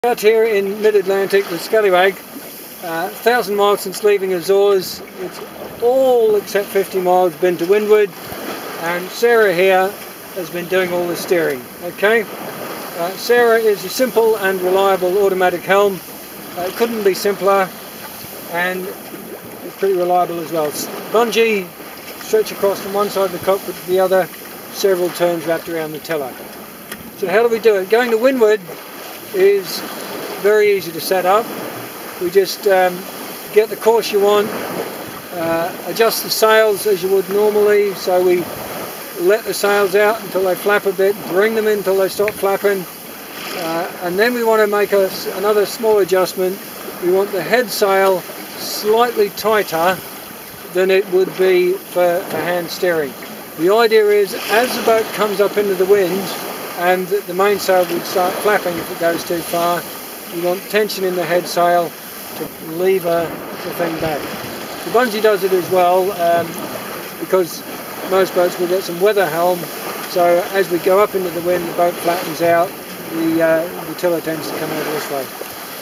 Out here in mid-Atlantic with Scallywag, 1,000 miles since leaving Azores. It's all except 50 miles been to windward, and Sarah here has been doing all the steering. Okay, Sarah is a simple and reliable automatic helm. It couldn't be simpler, and it's pretty reliable as well. Bungee stretch across from one side of the cockpit to the other, several turns wrapped around the tiller. So how do we do it? Going to windward is very easy to set up. We just get the course you want, adjust the sails as you would normally, so we let the sails out until they flap a bit, bring them in until they stop flapping, and then we want to make another small adjustment. We want the head sail slightly tighter than it would be for hand steering. The idea is, as the boat comes up into the wind, and the mainsail would start flapping if it goes too far, you want tension in the head sail to lever the thing back. The bungee does it as well, because most boats will get some weather helm, so as we go up into the wind, the boat flattens out, the tiller tends to come over this way.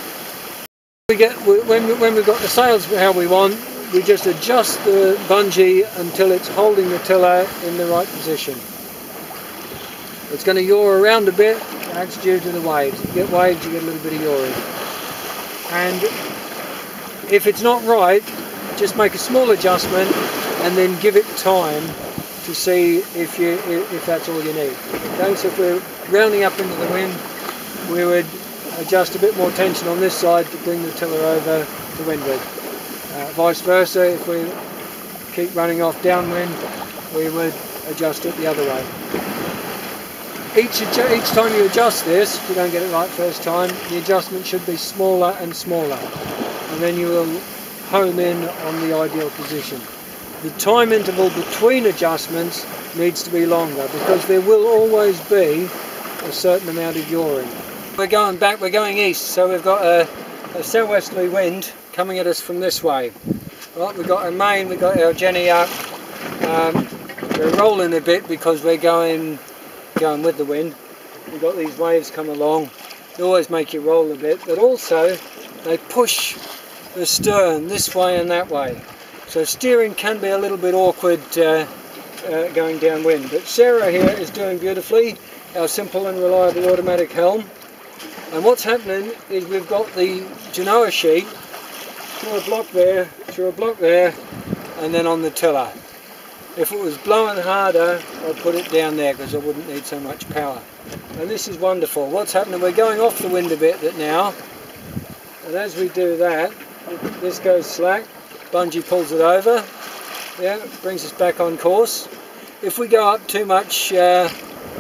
When we've got the sails how we want, we just adjust the bungee until it's holding the tiller in the right position. It's going to yaw around a bit, that's due to the waves. If you get waves, you get a little bit of yawing. And if it's not right, just make a small adjustment and then give it time to see if that's all you need. Okay, so if we're rounding up into the wind, we would adjust a bit more tension on this side to bring the tiller over to windward. Vice versa, if we keep running off downwind, we would adjust it the other way. Each time you adjust this, if you don't get it right first time, the adjustment should be smaller and smaller, and then you will home in on the ideal position. The time interval between adjustments needs to be longer, because there will always be a certain amount of yawing. We're going back, we're going east, so we've got a southwesterly wind coming at us from this way. Right, we've got our main, we've got our Jenny up, we're rolling a bit because we're going with the wind. We've got these waves come along, they always make you roll a bit, but also they push the stern this way and that way. So steering can be a little bit awkward going downwind. But Sarah here is doing beautifully, our simple and reliable automatic helm. And what's happening is we've got the Genoa sheet through a block there, and then on the tiller. If it was blowing harder, I'd put it down there because I wouldn't need so much power. And this is wonderful. What's happening, we're going off the wind a bit now, and as we do that, this goes slack, bungee pulls it over, yeah, brings us back on course. If we go up too much into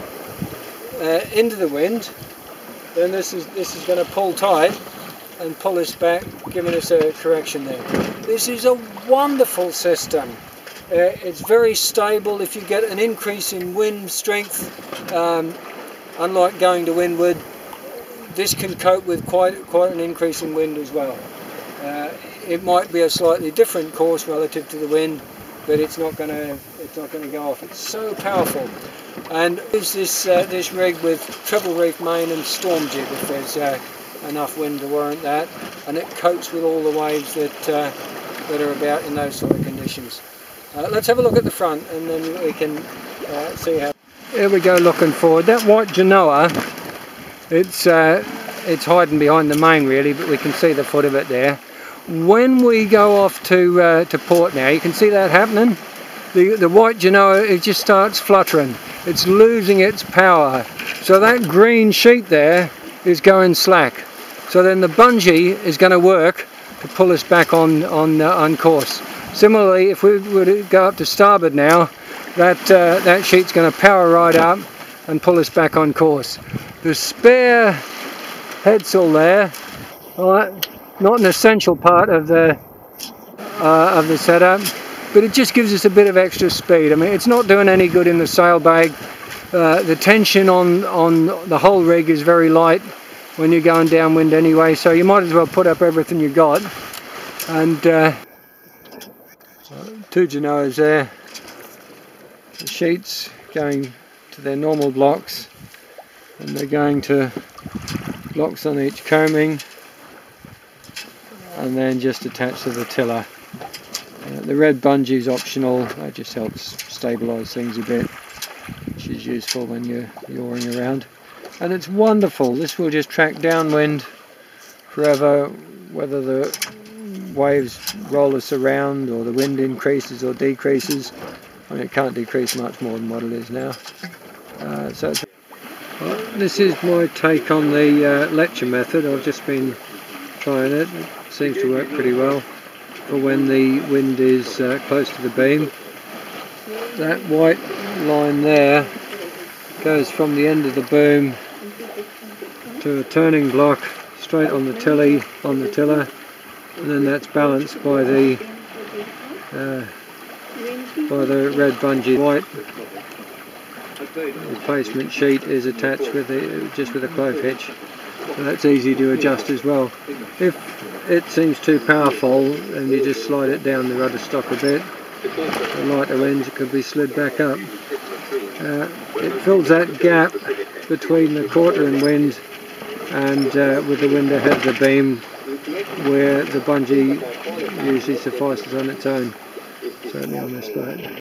the wind, then this is going to pull tight and pull us back, giving us a correction there. This is a wonderful system. It's very stable. If you get an increase in wind strength, unlike going to windward, this can cope with quite an increase in wind as well. It might be a slightly different course relative to the wind, but it's not going to go off. It's so powerful. And use this rig with treble reef main and storm jib if there's enough wind to warrant that, and it copes with all the waves that are about in those sort of conditions. Let's have a look at the front, and then we can see how. Here we go, looking forward. That white Genoa, it's hiding behind the main really, but we can see the foot of it there. When we go off to port now, you can see that happening. The white Genoa, it just starts fluttering. It's losing its power. So that green sheet there is going slack. So then the bungee is going to work to pull us back on course. Similarly, if we were to go up to starboard now, that sheet's going to power right up and pull us back on course. The spare headsail there, not an essential part of the setup, but it just gives us a bit of extra speed. I mean, it's not doing any good in the sail bag. The tension on the whole rig is very light when you're going downwind anyway, so you might as well put up everything you got. And two Genoas there, the sheets going to their normal blocks, and they're going to locks on each combing, and then just attached to the tiller. The red bungee is optional, that just helps stabilise things a bit, which is useful when you're yawing around. And it's wonderful, this will just track downwind forever, whether the waves roll us around or the wind increases or decreases. I mean, it can't decrease much more than what it is now. This is my take on the lecture method. I've just been trying it. It seems to work pretty well for when the wind is close to the beam. That white line there goes from the end of the boom to a turning block straight on the tiller, and then that's balanced by the red bungee. White replacement sheet is attached with just with a clove hitch, so that's easy to adjust as well. If it seems too powerful, and you just slide it down the rudder stock a bit, the lighter winds, it could be slid back up. It fills that gap between the quarter and wind and with the wind ahead of the beam, where the bungee usually suffices on its own, certainly on this boat.